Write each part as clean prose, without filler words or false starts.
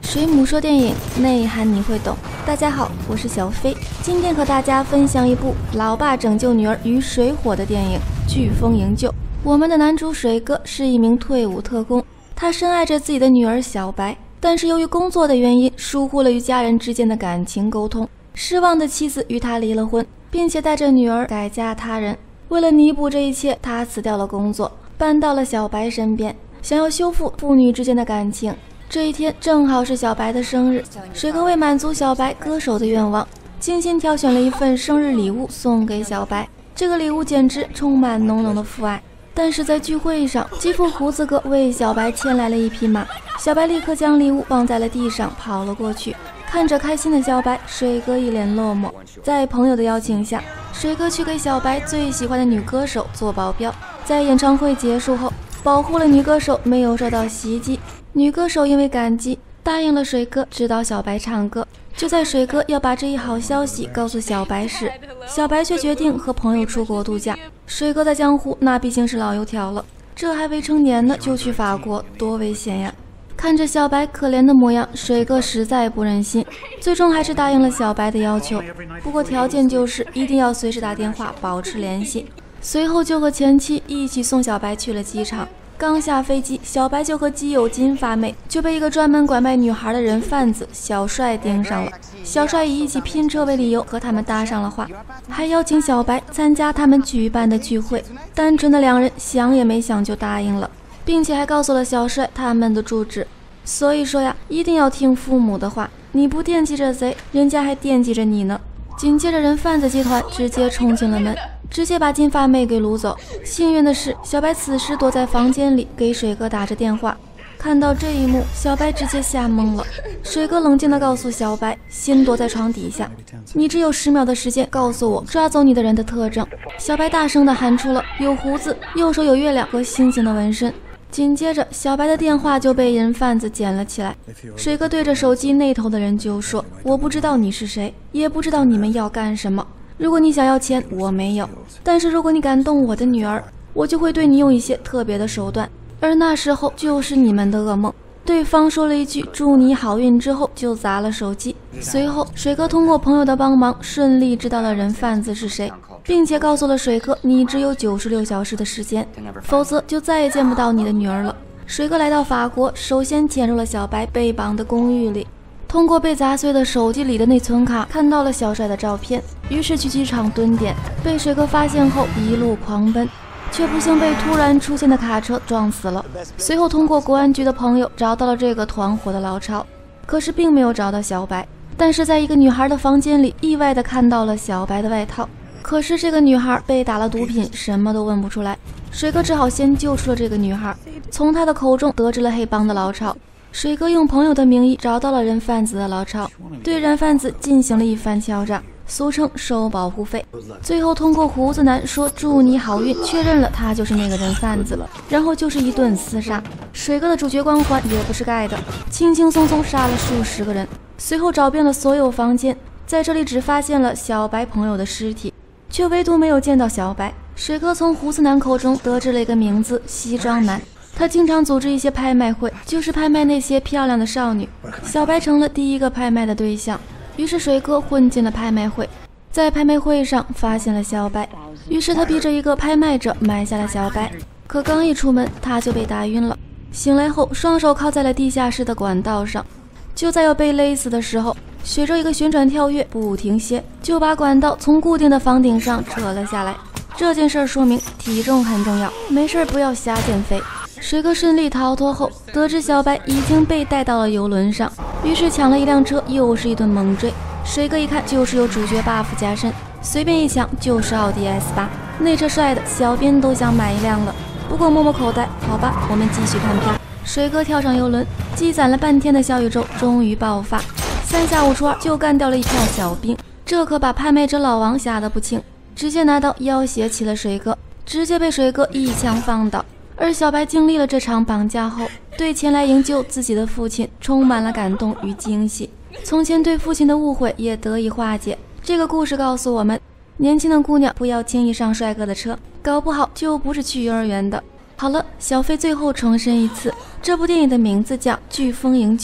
水母说电影内涵你会懂。大家好，我是小飞，今天和大家分享一部老爸拯救女儿于水火的电影《飓风营救》。我们的男主水哥是一名退伍特工，他深爱着自己的女儿小白，但是由于工作的原因，疏忽了与家人之间的感情沟通。失望的妻子与他离了婚，并且带着女儿改嫁他人。为了弥补这一切，他辞掉了工作，搬到了小白身边，想要修复父女之间的感情。这一天正好是小白的生日，水哥为满足小白歌手的愿望，精心挑选了一份生日礼物送给小白。这个礼物简直充满浓浓的父爱。但是在聚会上，继父胡子哥为小白牵来了一匹马，小白立刻将礼物放在了地上，跑了过去。看着开心的小白，水哥一脸落寞。在朋友的邀请下，水哥去给小白最喜欢的女歌手做保镖。在演唱会结束后，保护了女歌手没有受到袭击。女歌手因为感激，答应了水哥指导小白唱歌。就在水哥要把这一好消息告诉小白时，小白却决定和朋友出国度假。水哥在江湖那毕竟是老油条了，这还未成年呢就去法国，多危险呀！看着小白可怜的模样，水哥实在不忍心，最终还是答应了小白的要求。不过条件就是一定要随时打电话保持联系。随后就和前妻一起送小白去了机场。刚下飞机，小白就和基友金发妹就被一个专门拐卖女孩的人贩子小帅盯上了。小帅以一起拼车为理由和他们搭上了话，还邀请小白参加他们举办的聚会。单纯的两人想也没想就答应了，并且还告诉了小帅他们的住址。所以说呀，一定要听父母的话，你不惦记着贼，人家还惦记着你呢。紧接着人贩子集团直接冲进了门，直接把金发妹给掳走。幸运的是，小白此时躲在房间里给水哥打着电话。看到这一幕，小白直接吓懵了。水哥冷静地告诉小白，先躲在床底下，你只有10秒的时间告诉我抓走你的人的特征。小白大声地喊出了有胡子、右手有月亮和星星的纹身。紧接着小白的电话就被人贩子捡了起来。水哥对着手机那头的人就说，我不知道你是谁，也不知道你们要干什么，如果你想要钱我没有，但是如果你敢动我的女儿，我就会对你用一些特别的手段，而那时候就是你们的噩梦。对方说了一句祝你好运之后就砸了手机。随后水哥通过朋友的帮忙顺利知道了人贩子是谁，并且告诉了水哥，你只有96小时的时间，否则就再也见不到你的女儿了。水哥来到法国，首先潜入了小白被绑的公寓里，通过被砸碎的手机里的内存卡看到了小帅的照片，于是去机场蹲点，被水哥发现后一路狂奔，却不幸被突然出现的卡车撞死了。随后通过国安局的朋友找到了这个团伙的老巢，可是并没有找到小白，但是在一个女孩的房间里意外地看到了小白的外套。可是这个女孩被打了毒品，什么都问不出来。水哥只好先救出了这个女孩，从她的口中得知了黑帮的老巢。水哥用朋友的名义找到了人贩子的老巢，对人贩子进行了一番敲诈，俗称收保护费。最后通过胡子男说祝你好运，确认了他就是那个人贩子，然后就是一顿厮杀。水哥的主角光环也不是盖的，轻轻松松杀了数十个人。随后找遍了所有房间，在这里只发现了小白朋友的尸体，却唯独没有见到小白。水哥从胡子男口中得知了一个名字，西装男。他经常组织一些拍卖会，就是拍卖那些漂亮的少女。小白成了第一个拍卖的对象，于是水哥混进了拍卖会，在拍卖会上发现了小白，于是他逼着一个拍卖者买下了小白。可刚一出门，他就被打晕了。醒来后，双手靠在了地下室的管道上。就在要被勒死的时候，学着一个旋转跳跃不停歇，就把管道从固定的房顶上扯了下来。这件事说明体重很重要，没事不要瞎减肥。水哥顺利逃脱后，得知小白已经被带到了游轮上，于是抢了一辆车，又是一顿猛追。水哥一看就是有主角 buff 加身，随便一抢就是奥迪 S8， 那车帅的小编都想买一辆了。不过摸摸口袋，好吧，我们继续看片。水哥跳上游轮，积攒了半天的小宇宙终于爆发，3下5除2就干掉了一票小兵，这可把拍卖者老王吓得不轻，直接拿刀要挟起了水哥，直接被水哥一枪放倒。而小白经历了这场绑架后，对前来营救自己的父亲充满了感动与惊喜，从前对父亲的误会也得以化解。这个故事告诉我们，年轻的姑娘不要轻易上帅哥的车，搞不好就不是去幼儿园的。好了，小飞最后重申一次，这部电影的名字叫《飓风营救》，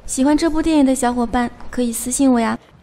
喜欢这部电影的小伙伴可以私信我呀。